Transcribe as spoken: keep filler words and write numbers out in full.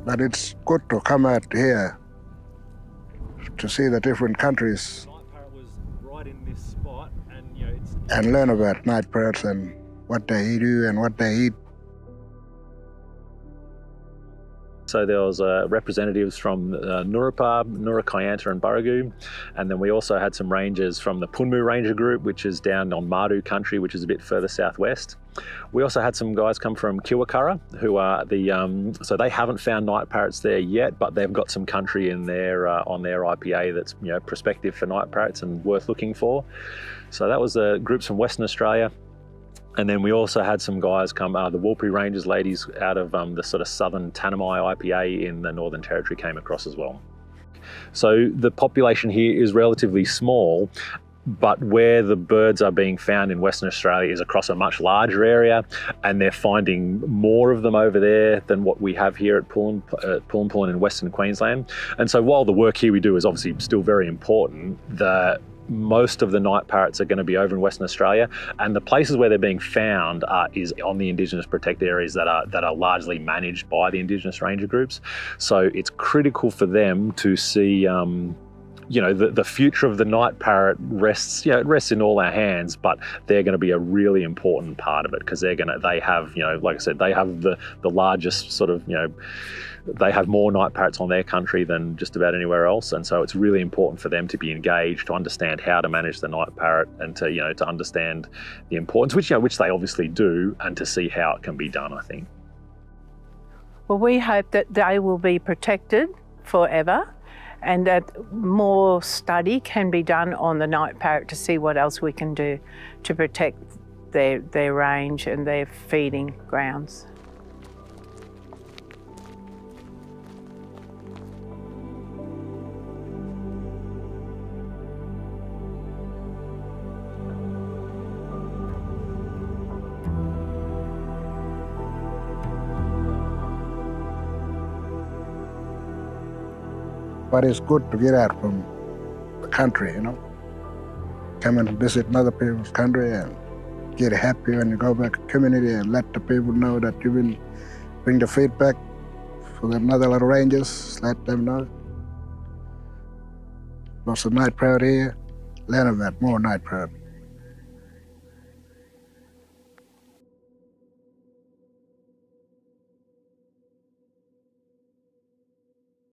But it's good to come out here to see the different countries. Night Parrot was right in this spot, and you know, it's and learn about night parrots and what they do and what they eat. So there was uh, representatives from uh, Nurapa, Nurra and Burragoo, and then we also had some rangers from the Punmu Ranger Group, which is down on Maiawali Country, which is a bit further southwest. We also had some guys come from Kiwakara, who are the, um, so they haven't found night parrots there yet, but they've got some country in there uh, on their I P A that's, you know, prospective for night parrots and worth looking for. So that was the groups from Western Australia. And then we also had some guys come, uh, the Warlpiri Rangers ladies out of um, the sort of southern Tanami I P A in the Northern Territory came across as well. So the population here is relatively small, but where the birds are being found in Western Australia is across a much larger area, and they're finding more of them over there than what we have here at Pullen uh, Pullen Pullen in Western Queensland. And so while the work here we do is obviously still very important, the most of the night parrots are going to be over in Western Australia, and the places where they're being found are, is on the Indigenous protected areas that are that are largely managed by the Indigenous ranger groups. So it's critical for them to see, um, you know, the, the future of the night parrot rests, you know, it rests in all our hands, but they're going to be a really important part of it because they're going to, they have, you know, like I said, they have the the largest sort of, you know, they have more night parrots on their country than just about anywhere else, and so it's really important for them to be engaged, to understand how to manage the night parrot, and to, you know, to understand the importance, which, you know, which they obviously do, and to see how it can be done, I think. Well, we hope that they will be protected forever, and that more study can be done on the night parrot to see what else we can do to protect their, their range and their feeding grounds. But it's good to get out from the country, you know. Come and visit other people's country and get happy when you go back to the community and let the people know that you will bring the feedback for the other little rangers, let them know. Lots of night parrot here, learn about more night parrot.